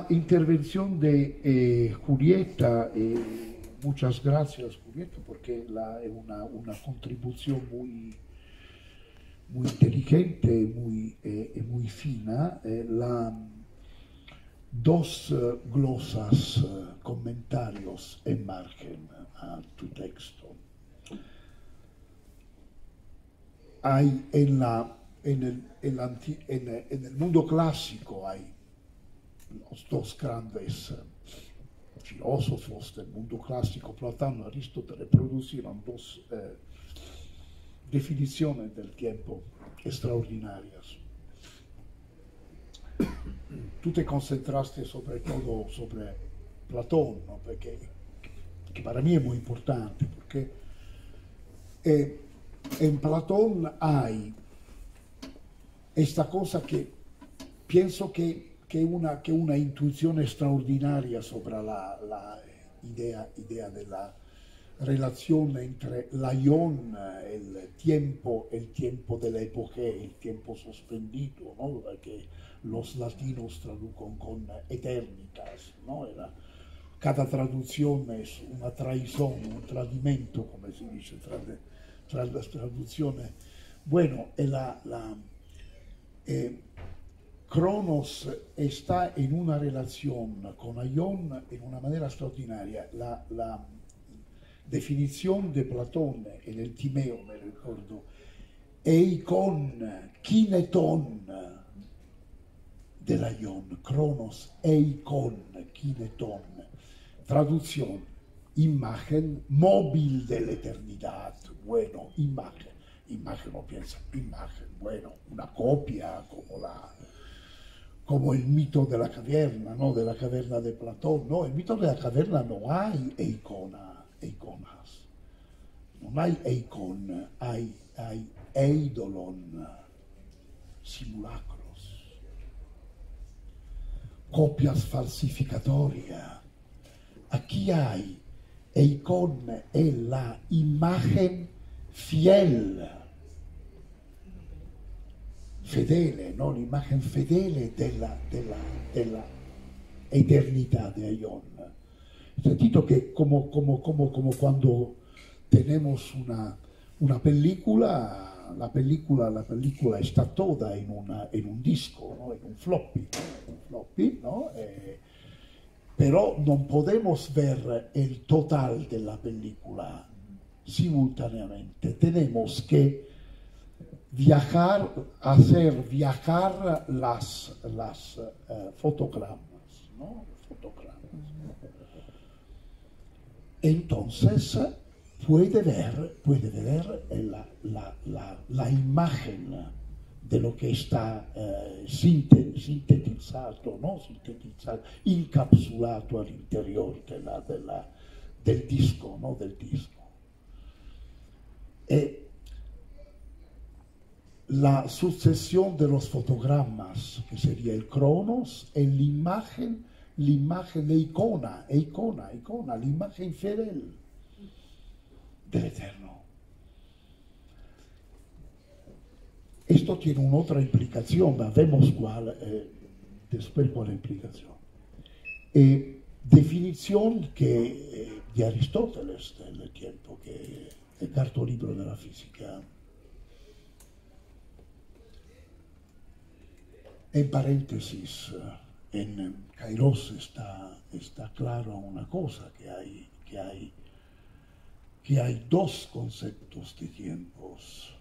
la intervención de Julieta, muchas gracias Julieta, porque es una contribución muy, muy inteligente, muy fina. Dos glosas, comentarios en margen a tu texto. Hay en el mundo clásico hay los dos grandes filósofos del mundo clásico, Platón y Aristóteles, producieron dos definiciones del tiempo extraordinarias. Tú te concentraste sobre todo sobre Platón, ¿no? Que para mí es muy importante, porque en Platón hay esta cosa que pienso que una intuición extraordinaria sobre la idea de la relación entre l'aion, el tiempo de la época, el tiempo suspendido, ¿no? Que los latinos traducen con eternitas, ¿no? Cada traducción es una traición, un tradimento, como se dice tras las traducciones. Bueno, Cronos está en una relación con Aion en una manera extraordinaria. La definición de Platón en el Timeo, me recuerdo, eikon, kineton del Aion, Cronos, eikon, kineton, traducción, imagen móvil de la eternidad, bueno, imagen no piensa, imagen, bueno, una copia como el mito de la caverna, ¿no? De la caverna de Platón. No, el mito de la caverna no hay eikonas. No hay eikon, hay eidolon, simulacros, copias falsificatorias. Aquí hay eikon, es la imagen fiel, fedele, ¿no? L'imagen fedele della eternità di Aion. Sentito che come quando tenemos una película, la película está toda en un disco, ¿no? En un floppy, ¿no? Pero non podemos ver el total de la película simultáneamente. Tenemos que hacer viajar las fotogramas, ¿no? Entonces puede ver la imagen de lo que está sintetizado, ¿no? Incapsulado al interior del disco, ¿no? Del disco. La sucesión de los fotogramas, que sería el Cronos, es l'imagen, la icona, la imagen fidel del Eterno. Esto tiene una otra implicación, vemos después cuál implicación. Definición de Aristóteles del tiempo, que el cuarto libro de la física. En paréntesis, en Kairos está claro una cosa, que hay dos conceptos de tiempos.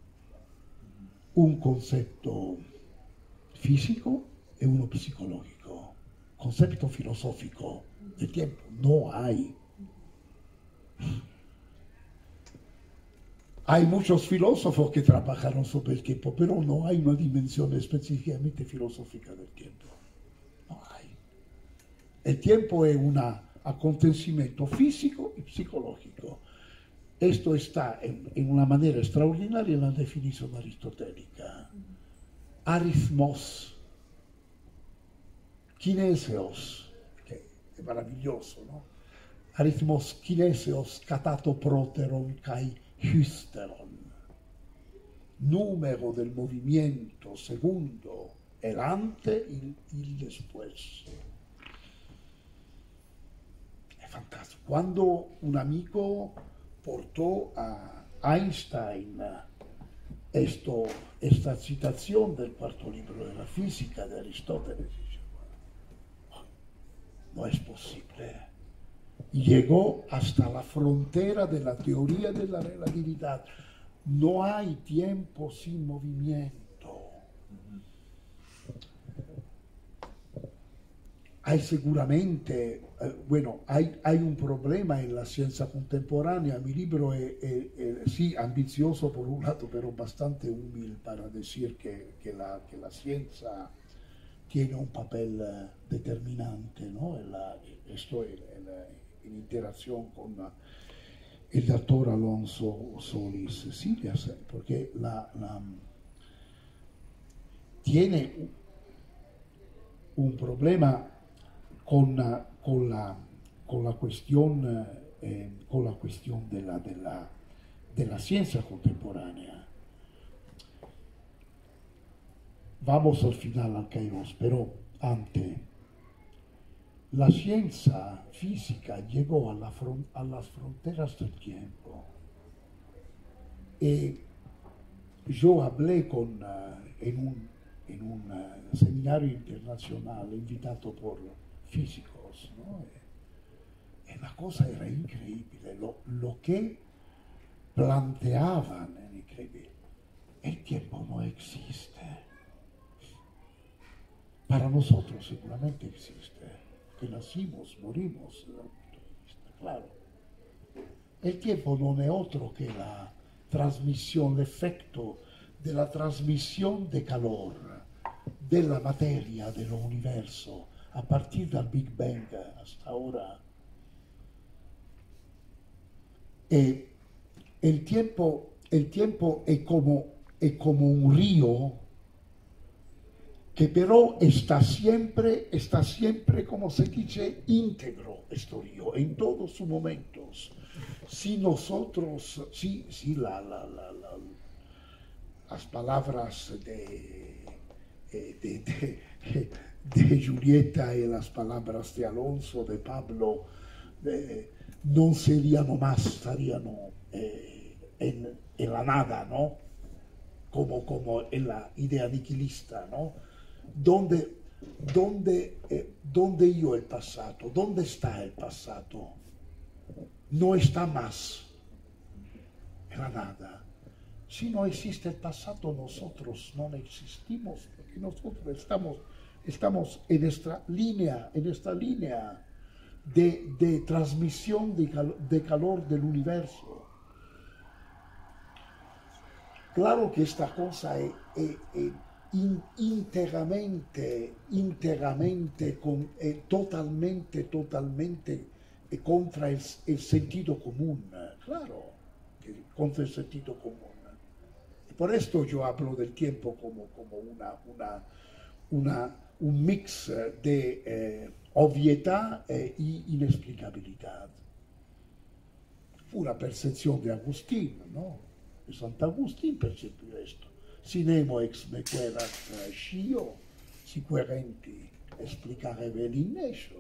Un concepto físico y uno psicológico. Concepto filosófico de tiempo no hay. Hay muchos filósofos que trabajaron sobre el tiempo, pero no hay una dimensión específicamente filosófica del tiempo. No hay. El tiempo es un acontecimiento físico y psicológico. Esto está en una manera extraordinaria en la definición aristotélica. Arithmos, kineseos, que es maravilloso, ¿no? Arithmos, kineseos, katato proteron, kai hysteron. Número del movimiento, segundo, el antes y el después. Quando un amico portó a Einstein esta citación del cuarto libro de la física de Aristóteles, dice, no es posible. Y llegó hasta la frontera de la teoría de la relatividad. No hay tiempo sin movimiento. Hay seguramente, hay un problema en la ciencia contemporánea. Mi libro es sí, ambicioso por un lado, pero bastante humilde para decir que la ciencia tiene un papel determinante, ¿no? En interacción con el doctor Alonso Solis Silias, porque tiene un problema con la cuestión de la ciencia contemporánea. Vamos al final al Kairos, pero antes, la ciencia física llegó a las fronteras del tiempo. Y yo hablé en un seminario internacional invitado por físicos, ¿no? Y la cosa era increíble, lo que planteaban era increíble. El tiempo no existe. Para nosotros seguramente existe, que nacimos, morimos, claro. El tiempo no es otro que la transmisión, el efecto de la transmisión de calor de la materia del universo a partir del Big Bang hasta ahora. El tiempo es como un río que pero está siempre, como se dice, íntegro este río, en todos sus momentos. Si nosotros, las palabras de Julieta y las palabras de Alonso, de Pablo, no serían más, estarían en la nada, ¿no? Como en la idea niquilista, ¿no? ¿Dónde yo el pasado? ¿Dónde está el pasado? No está más en la nada. Si no existe el pasado, nosotros no existimos, porque nosotros estamos en esta línea de transmisión de calor del universo. Claro que esta cosa es íntegramente, totalmente contra el sentido común, claro, contra el sentido común. Por esto yo hablo del tiempo como un mix de obviedad e inexplicabilidad. Fu una percepción de Agustín, ¿no? De Sant'Agustín percepió esto. Si nemo ex me querat scio, sicuramente explicare velinnescio.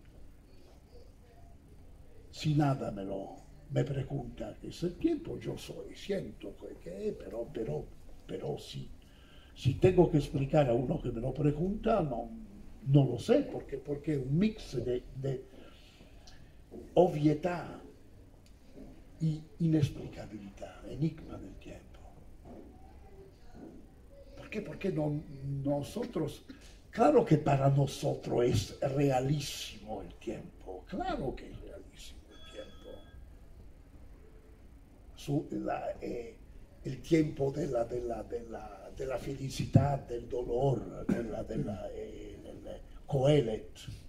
Si nada me pregunta qué es el tiempo, yo siento que es, pero si tengo que explicar a uno que me lo pregunta, no lo sé, porque es un mix de obviedad y inexplicabilidad, enigma del tiempo. ¿Por qué? Porque nosotros, claro que para nosotros es realísimo el tiempo, claro que es realísimo el tiempo. El tiempo de la felicidad, del dolor, del Coelet.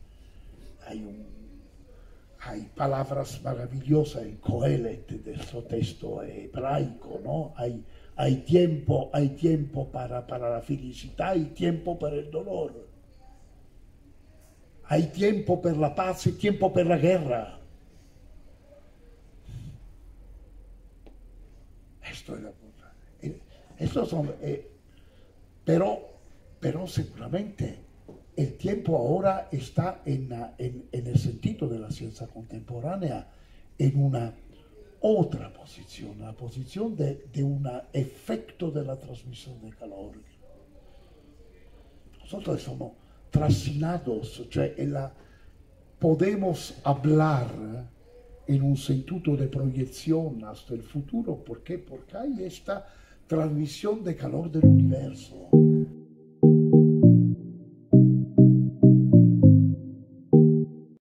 Hay palabras maravillosas en Coelet de este texto hebraico, ¿no? Hay tiempo para la felicidad, hay tiempo para el dolor. Hay tiempo para la paz y tiempo para la guerra. Esto es la cosa. Estos son, pero seguramente el tiempo ahora está en el sentido de la ciencia contemporánea en una otra posición, la posición de un efecto de la transmisión de calor. Nosotros somos trascinados, cioè podemos hablar en un sentido de proyección hasta el futuro. ¿Por qué? Porque hay esta transmisión de calor del universo.